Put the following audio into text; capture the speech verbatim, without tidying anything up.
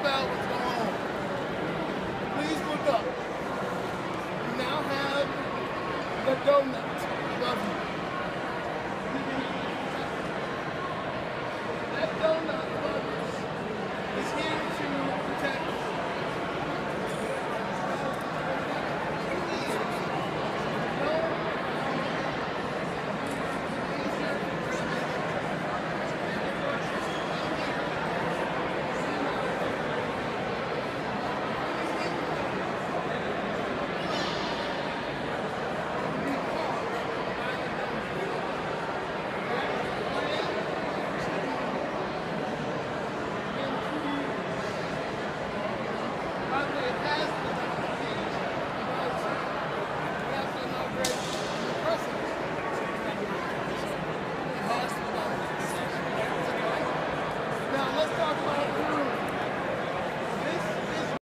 about what's going on. Please look up. We now have the donut.